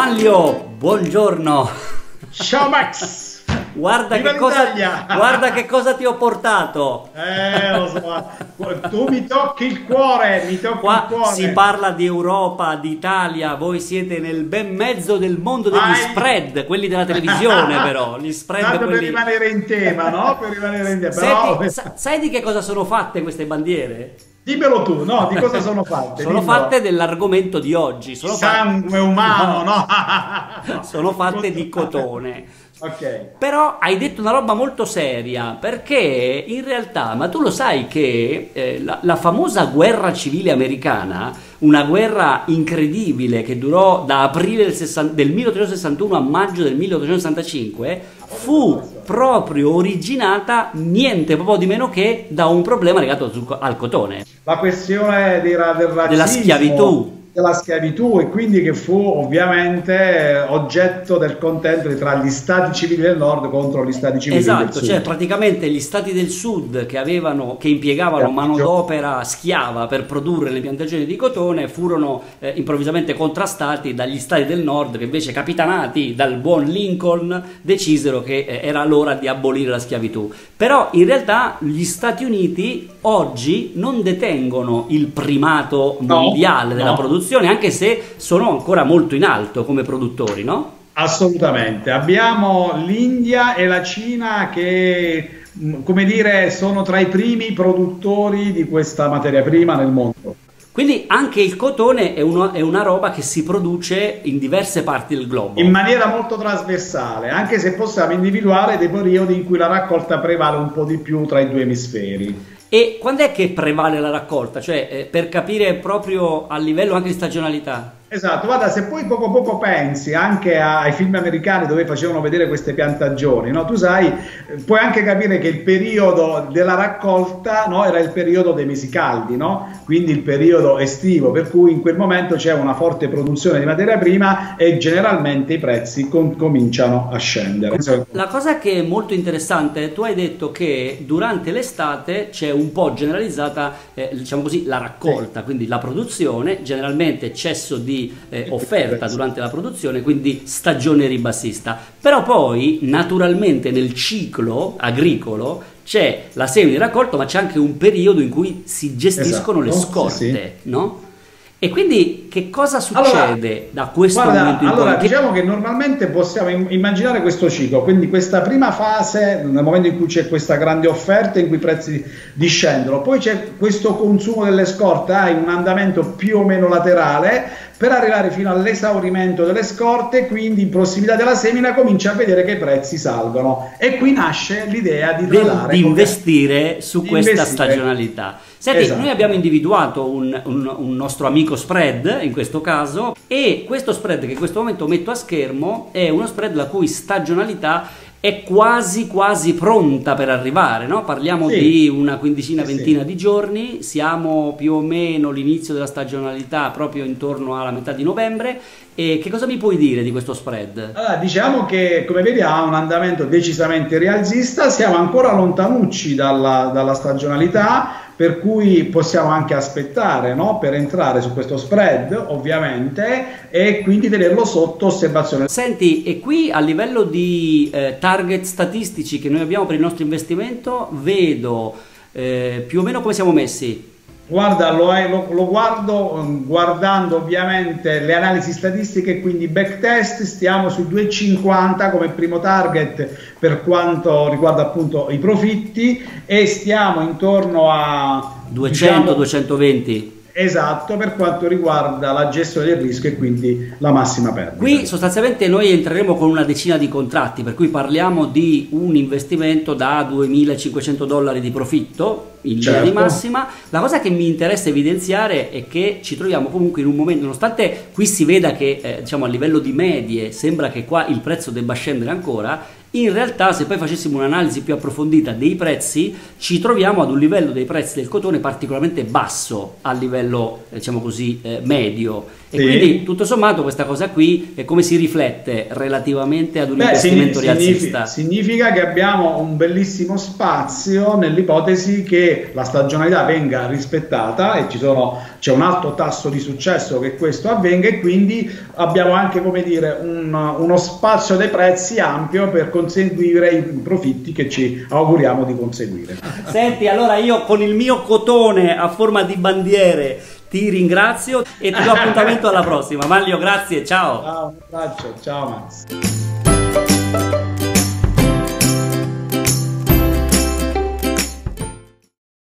Manlio, buongiorno. Ciao Max. Guarda che cosa ti ho portato. Lo so. Tu mi tocchi il cuore, Qua si parla di Europa, di Italia, voi siete nel ben mezzo del mondo degli spread, quelli della televisione però, gli spread tanto quelli... per rimanere in tema, no? Per rimanere in tema. Senti, Però... sai di che cosa sono fatte queste bandiere? Dimmelo tu, no? Di cosa sono fatte? Sono fatte dell'argomento di oggi. Sangue umano, no? Sono fatte di cotone. Ok. Però hai detto una roba molto seria, perché in realtà, ma tu lo sai che la famosa guerra civile americana, una guerra incredibile che durò da aprile del 1861 a maggio del 1865, fu proprio originata niente proprio di meno che da un problema legato al cotone. La questione del razzismo, della schiavitù. Della schiavitù, e quindi che fu ovviamente oggetto del contento tra gli stati civili del nord contro gli stati civili del sud. Esatto, cioè praticamente gli stati del sud che impiegavano manodopera schiava per produrre le piantagioni di cotone furono improvvisamente contrastati dagli stati del nord che invece, capitanati dal buon Lincoln, decisero che era l'ora di abolire la schiavitù. Però in realtà gli Stati Uniti oggi non detengono il primato mondiale della produzione, anche se sono ancora molto in alto come produttori, no? Assolutamente. Abbiamo l'India e la Cina che, come dire, sono tra i primi produttori di questa materia prima nel mondo. Quindi anche il cotone è una roba che si produce in diverse parti del globo. In maniera molto trasversale, anche se possiamo individuare dei periodi in cui la raccolta prevale un po' di più tra i due emisferi. E quando è che prevale la raccolta? Cioè, per capire proprio a livello anche di stagionalità? Esatto, guarda, se poi poco pensi anche ai film americani dove facevano vedere queste piantagioni, no? Tu sai, puoi anche capire che il periodo della raccolta, no, era il periodo dei mesi caldi, no? Quindi il periodo estivo, per cui in quel momento c'è una forte produzione di materia prima e generalmente i prezzi cominciano a scendere. La cosa che è molto interessante, tu hai detto che durante l'estate c'è un po' generalizzata, diciamo così, la raccolta, quindi la produzione, generalmente eccesso di offerta durante la produzione, quindi stagione ribassista. Però poi naturalmente nel ciclo agricolo c'è la semina di raccolta, ma c'è anche un periodo in cui si gestiscono le scorte, no? E quindi che cosa succede da questo momento in poi? Allora, diciamo che normalmente possiamo immaginare questo ciclo, quindi questa prima fase, nel momento in cui c'è questa grande offerta in cui i prezzi discendono, poi c'è questo consumo delle scorte, hai un andamento più o meno laterale per arrivare fino all'esaurimento delle scorte, quindi in prossimità della semina comincia a vedere che i prezzi salgono e qui nasce l'idea di investire su questa stagionalità. Senti, noi abbiamo individuato un nostro amico spread in questo caso, e questo spread che in questo momento metto a schermo è uno spread la cui stagionalità è quasi pronta per arrivare, no? Parliamo di una quindicina, ventina di giorni, siamo più o meno all'inizio della stagionalità, proprio intorno alla metà di novembre. E che cosa mi puoi dire di questo spread? Allora, diciamo che, come vediamo, ha un andamento decisamente rialzista, siamo ancora lontanucci dalla stagionalità, per cui possiamo anche aspettare, no? Per entrare su questo spread, ovviamente, e quindi tenerlo sotto osservazione. Senti, e qui a livello di target statistici che noi abbiamo per il nostro investimento, vedo più o meno come siamo messi. Guarda, lo guardando ovviamente le analisi statistiche, quindi backtest, stiamo su 2,50 come primo target per quanto riguarda appunto i profitti, e stiamo intorno a 200-220. Esatto, per quanto riguarda la gestione del rischio e quindi la massima perdita. Qui sostanzialmente noi entreremo con una decina di contratti, per cui parliamo di un investimento da $2.500 di profitto in linea di massima. La cosa che mi interessa evidenziare è che ci troviamo comunque in un momento, nonostante qui si veda che diciamo a livello di medie sembra che qua il prezzo debba scendere ancora, In realtà, se poi facessimo un'analisi più approfondita dei prezzi, ci troviamo ad un livello dei prezzi del cotone particolarmente basso a livello, diciamo così, medio. E quindi tutto sommato questa cosa qui è come si riflette relativamente ad un investimento rialzista? Significa che abbiamo un bellissimo spazio nell'ipotesi che la stagionalità venga rispettata e c'è un alto tasso di successo che questo avvenga, e quindi abbiamo anche, come dire, uno spazio dei prezzi ampio per conseguire i profitti che ci auguriamo di conseguire. Senti, allora io con il mio cotone a forma di bandiere ti ringrazio e ti do appuntamento alla prossima. Manlio, grazie, ciao. Ciao, un abbraccio, ciao Max.